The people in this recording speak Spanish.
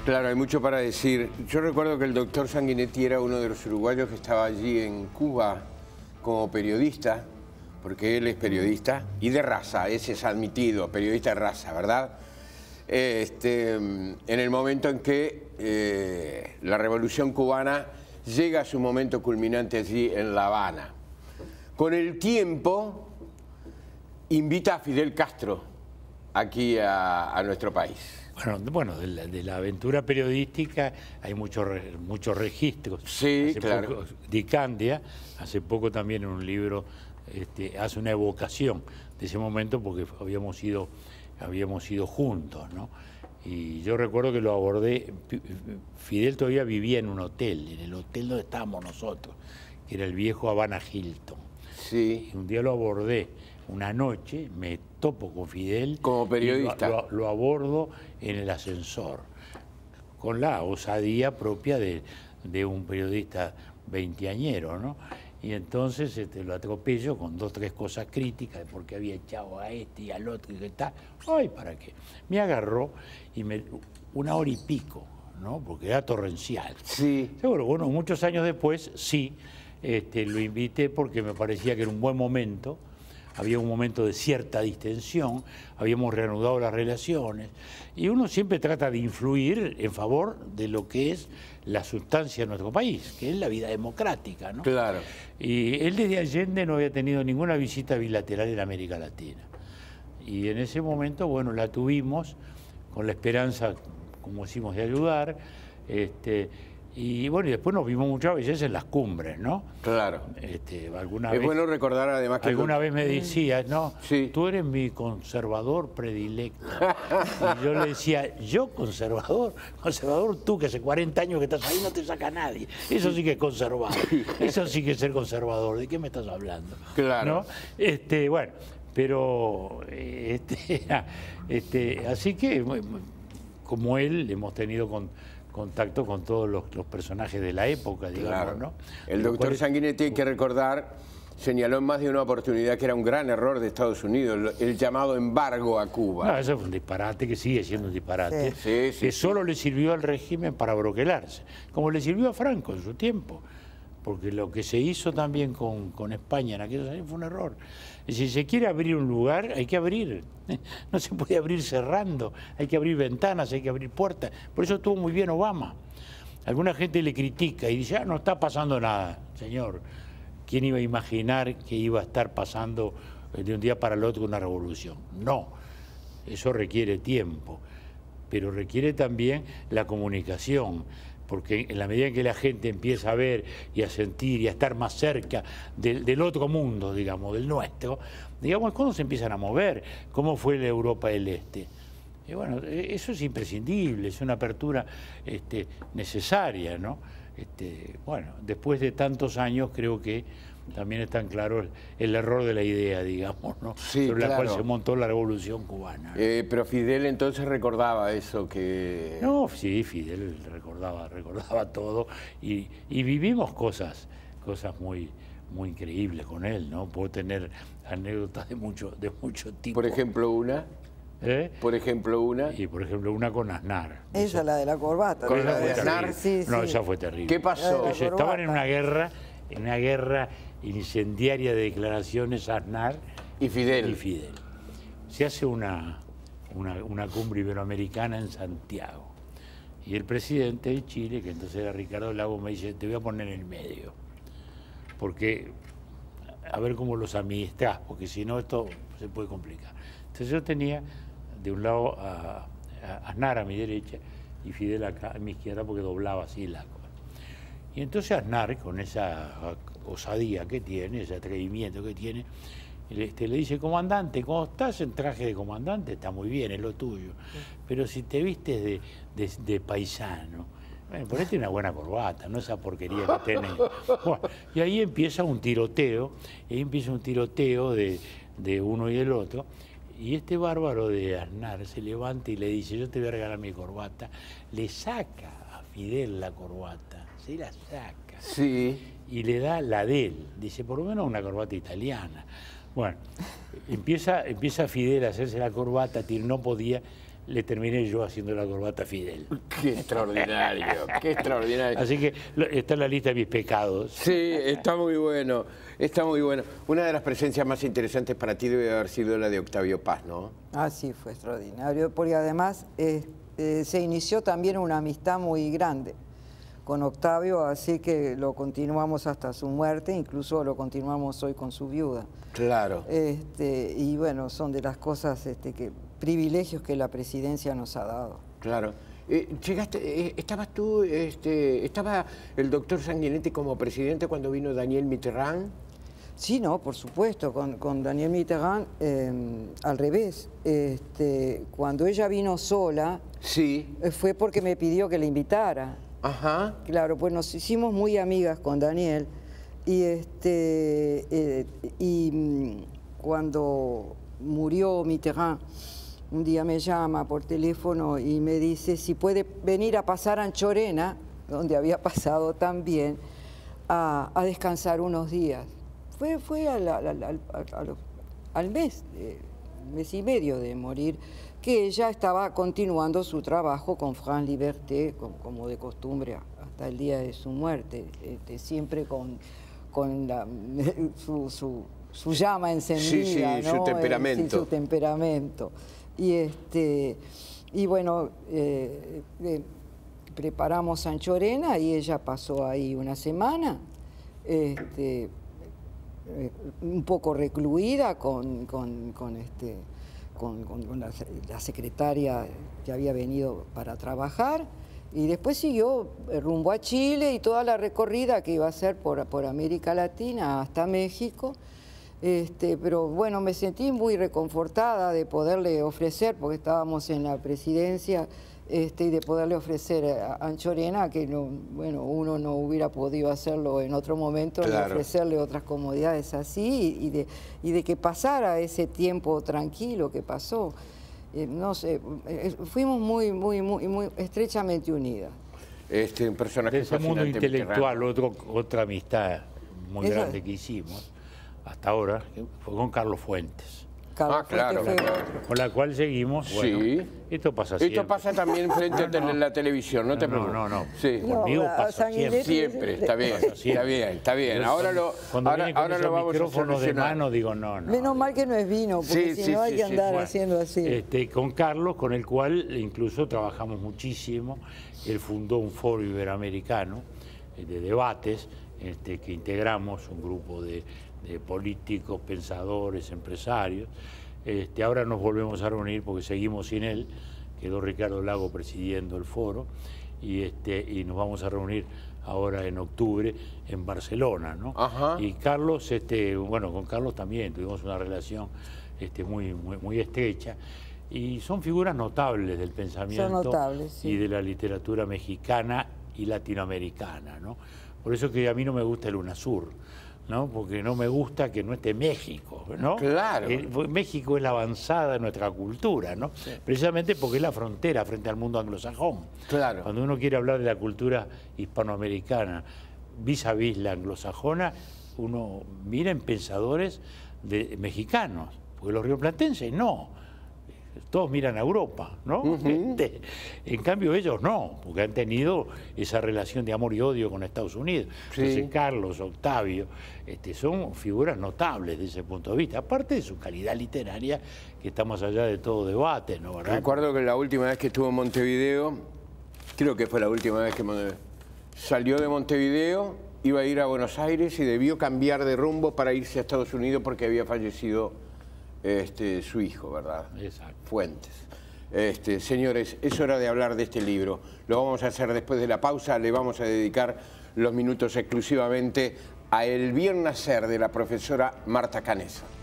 Claro, hay mucho para decir. Yo recuerdo que el doctor Sanguinetti era uno de los uruguayos que estaba allí en Cuba como periodista, porque él es periodista y de raza, ese es admitido, periodista de raza, ¿verdad? En el momento en que la revolución cubana llega a su momento culminante allí en La Habana. Con el tiempo invita a Fidel Castro aquí a nuestro país. Bueno, de la aventura periodística hay muchos registros. Sí, hace claro. Poco, Di Candia, hace poco también en un libro hace una evocación de ese momento porque habíamos ido juntos, ¿no? Y yo recuerdo que lo abordé, Fidel todavía vivía en un hotel, en el hotel donde estábamos nosotros, que era el viejo Habana Hilton. Sí. Y un día lo abordé, una noche me topo con Fidel. Como periodista. Lo abordo en el ascensor, con la osadía propia de un periodista veinteañero, ¿no? Y entonces lo atropello con 2 o 3 cosas críticas de por qué había echado a este y al otro y qué tal. Ay, ¿para qué? Me agarró y 1 hora y pico, ¿no? Porque era torrencial. Sí. Seguro, bueno, muchos años después sí, lo invité porque me parecía que era un buen momento. Había un momento de cierta distensión, habíamos reanudado las relaciones y uno siempre trata de influir en favor de lo que es la sustancia de nuestro país, que es la vida democrática, ¿no? Claro. Y él desde Allende no había tenido ninguna visita bilateral en América Latina. Y en ese momento, bueno, la tuvimos con la esperanza, como decimos, de ayudar. Y bueno, y después nos vimos muchas veces en las cumbres, ¿no? Claro. Alguna Es vez, bueno recordar además que... alguna vez me decías, no, Sí. tú eres mi conservador predilecto. Y yo le decía, ¿yo conservador? Conservador tú, que hace 40 años que estás ahí no te saca nadie. Eso sí que es conservar. Eso sí que es ser conservador. ¿De qué me estás hablando? Claro. ¿No? Bueno, pero... así que, como él, hemos tenido contacto con todos los personajes de la época, digamos, Claro. ¿no? El doctor Sanguinetti, hay que recordar, señaló en más de una oportunidad que era un gran error de Estados Unidos, el llamado embargo a Cuba. No, eso fue un disparate, que sigue siendo un disparate, Sí, sí, que sí. solo le sirvió al régimen para broquelarse, como le sirvió a Franco en su tiempo, porque lo que se hizo también con España en aquellos años fue un error. Y si se quiere abrir un lugar, hay que abrir. No se puede abrir cerrando, hay que abrir ventanas, hay que abrir puertas. Por eso estuvo muy bien Obama. Alguna gente le critica y dice, no está pasando nada. Señor, ¿quién iba a imaginar que iba a estar pasando de un día para el otro una revolución? No, eso requiere tiempo, pero requiere también la comunicación, porque en la medida en que la gente empieza a ver y a sentir y a estar más cerca del otro mundo, digamos, del nuestro, digamos, ¿cuándo se empiezan a mover? ¿Cómo fue la Europa del Este? Y bueno, eso es imprescindible, es una apertura necesaria, ¿no? Bueno, después de tantos años creo que también es tan claro el error de la idea, digamos, ¿no? Sí, sobre la claro. cual se montó la Revolución Cubana, ¿no? Pero Fidel entonces recordaba eso que... No, sí, Fidel recordaba todo y vivimos cosas muy increíbles con él, ¿no? Puedo tener anécdotas de mucho tipo. Por ejemplo, una... Por ejemplo, una... Y por ejemplo, una con Aznar. Esa, la de la corbata. Con ¿no? la de fue Aznar. terrible. Sí, No, sí. esa fue terrible. ¿Qué pasó? La Ellos estaban en corbata. una guerra incendiaria de declaraciones, Aznar Y Fidel. Se hace una cumbre iberoamericana en Santiago. Y el presidente de Chile, que entonces era Ricardo Lagos, me dice, te voy a poner en el medio. Porque, a ver cómo los administrás, porque si no esto se puede complicar. Entonces yo tenía de un lado a Aznar a mi derecha y Fidel acá a mi izquierda, porque doblaba así la cosa. Y entonces Aznar, con esa osadía que tiene, ese atrevimiento que tiene, le dice, comandante, ¿cómo estás en traje de comandante? Está muy bien, es lo tuyo. Pero si te vistes de paisano, bueno, ponete una buena corbata, no esa porquería que tenés. Bueno, y ahí empieza un tiroteo, de uno y del otro. Y este bárbaro de Aznar se levanta y le dice, yo te voy a regalar mi corbata. Le saca a Fidel la corbata, se la saca. Sí. Y le da la de él. Dice, por lo menos una corbata italiana. Bueno, empieza Fidel a hacerse la corbata, no podía, le terminé yo haciendo la corbata a Fidel. Qué extraordinario, qué extraordinario. Así que está en la lista de mis pecados. Sí, está muy bueno, está muy bueno. Una de las presencias más interesantes para ti debe haber sido la de Octavio Paz, ¿no? Ah, sí, fue extraordinario, porque además se inició también una amistad muy grande con Octavio, así que lo continuamos hasta su muerte, incluso lo continuamos hoy con su viuda. Claro. Y bueno, son de las cosas, privilegios que la presidencia nos ha dado. Claro. ¿Estabas tú, estaba el doctor Sanguinetti como presidente cuando vino Daniel Mitterrand? Sí, no, por supuesto, con Daniel Mitterrand al revés. Cuando ella vino sola, sí, fue porque me pidió que la invitara. Ajá. Claro, pues nos hicimos muy amigas con Daniel y, cuando murió Mitterrand, un día me llama por teléfono y me dice si puede venir a pasar a Anchorena, donde había pasado también, a descansar unos días. Fue al mes y medio de morir, que ella estaba continuando su trabajo con France Liberté, como de costumbre, hasta el día de su muerte, siempre con su llama encendida, sí, ¿no? Su temperamento. Sí, su temperamento. Y bueno, preparamos Anchorena y ella pasó ahí una semana, un poco recluida con la secretaria que había venido para trabajar, y después siguió rumbo a Chile y toda la recorrida que iba a hacer por América Latina hasta México. Pero bueno, me sentí muy reconfortada de poderle ofrecer, porque estábamos en la presidencia, y de poderle ofrecer a Anchorena, que no, bueno, uno no hubiera podido hacerlo en otro momento, claro, ni ofrecerle otras comodidades así, y de que pasara ese tiempo tranquilo que pasó. No sé, fuimos muy estrechamente unidas. Un personaje de ese mundo fascinante, intelectual, otra amistad muy grande que hicimos hasta ahora fue con Carlos Fuentes. Carlos claro, Fuentes fue claro. Con la cual seguimos. Bueno, sí. Esto pasa siempre. Esto pasa también frente a la televisión, no te preocupes. No. Sí. Conmigo pasa siempre. Siempre, está bien. Ahora lo vamos a micrófono de solucionar. mano digo no. Menos mal que no es vino, porque si no hay que andar haciendo así. Con Carlos, con el cual incluso trabajamos muchísimo. Él fundó un foro iberoamericano de debates que integramos, un grupo de políticos, pensadores, empresarios. Ahora nos volvemos a reunir porque seguimos sin él, quedó Ricardo Lago presidiendo el foro, y nos vamos a reunir ahora en octubre en Barcelona, ¿no? Ajá. Y Carlos, bueno, con Carlos también tuvimos una relación muy estrecha, y son figuras notables del pensamiento sí, y de la literatura mexicana y latinoamericana, ¿no? Por eso que a mí no me gusta el UNASUR, ¿no? Porque no me gusta que no esté México, ¿no? Claro. México es la avanzada de nuestra cultura, ¿no? Sí. Precisamente porque es la frontera frente al mundo anglosajón. Claro. Cuando uno quiere hablar de la cultura hispanoamericana vis a vis la anglosajona, uno mira en pensadores mexicanos, porque los rioplatenses no. Todos miran a Europa, ¿no? En cambio ellos no, porque han tenido esa relación de amor y odio con Estados Unidos. Sí. Entonces Carlos, Octavio, son figuras notables desde ese punto de vista, aparte de su calidad literaria, que está más allá de todo debate, ¿no? ¿Verdad? Recuerdo que la última vez que estuvo en Montevideo, creo que fue la última vez que salió de Montevideo, iba a ir a Buenos Aires y debió cambiar de rumbo para irse a Estados Unidos porque había fallecido su hijo, ¿verdad? Exacto. Fuentes. Señores, es hora de hablar de este libro. Lo vamos a hacer después de la pausa. Le vamos a dedicar los minutos exclusivamente a El bien nacer de la profesora Marta Canessa.